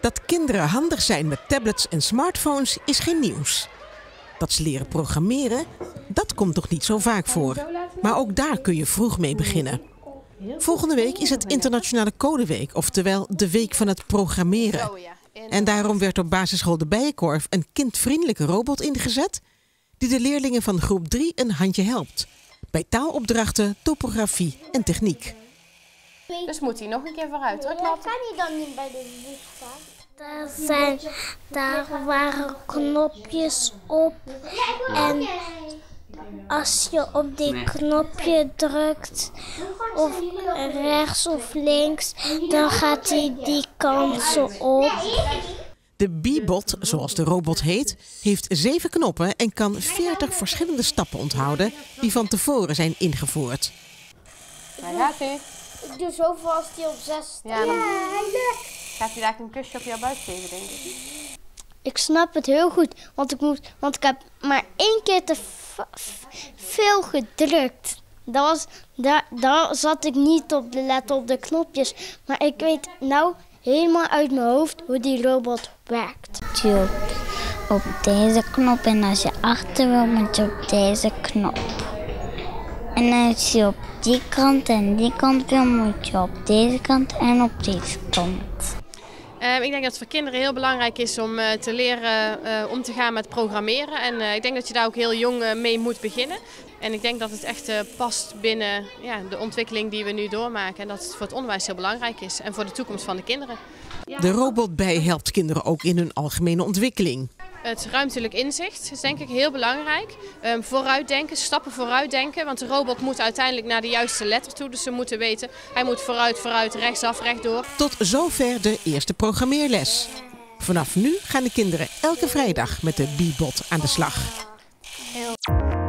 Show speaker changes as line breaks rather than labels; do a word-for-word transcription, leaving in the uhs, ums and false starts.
Dat kinderen handig zijn met tablets en smartphones is geen nieuws. Dat ze leren programmeren, dat komt toch niet zo vaak voor. Maar ook daar kun je vroeg mee beginnen. Volgende week is het Internationale Codeweek, oftewel de week van het programmeren. En daarom werd op basisschool De Bijenkorf een kindvriendelijke robot ingezet die de leerlingen van groep drie een handje helpt. Bij taalopdrachten, topografie en techniek.
Dus moet hij nog een keer vooruit druk laten.
Kan hij dan niet bij de licht? Daar, zijn, daar waren knopjes op en als je op die knopje drukt, of rechts of links, dan gaat hij die kansen op.
De B-bot, zoals de robot heet, heeft zeven knoppen en kan veertig verschillende stappen onthouden die van tevoren zijn ingevoerd.
Daar gaat hij.
Ik doe zoveel als hij op zes staat.
Ja, dan gaat hij daar een kusje op jouw buik geven, denk ik.
Ik snap het heel goed, want ik, moet, want ik heb maar één keer te veel gedrukt. Dat was, daar, daar zat ik niet op te letten op de knopjes. Maar ik weet nou helemaal uit mijn hoofd hoe die robot werkt.
Je op, op deze knop en als je achter wil moet je op deze knop. En als je op die kant en die kant wil moet je op deze kant en op deze kant.
Uh, ik denk dat het voor kinderen heel belangrijk is om uh, te leren uh, om te gaan met programmeren. En uh, ik denk dat je daar ook heel jong uh, mee moet beginnen. En ik denk dat het echt uh, past binnen ja, de ontwikkeling die we nu doormaken. En dat het voor het onderwijs heel belangrijk is en voor de toekomst van de kinderen.
De robotbij helpt kinderen ook in hun algemene ontwikkeling.
Het ruimtelijk inzicht is denk ik heel belangrijk. Um, vooruitdenken, stappen vooruitdenken. Want de robot moet uiteindelijk naar de juiste letter toe. Dus ze moeten weten, hij moet vooruit, vooruit, rechtsaf, rechtdoor.
Tot zover de eerste programmeerles. Vanaf nu gaan de kinderen elke vrijdag met de B-bot aan de slag.
Heel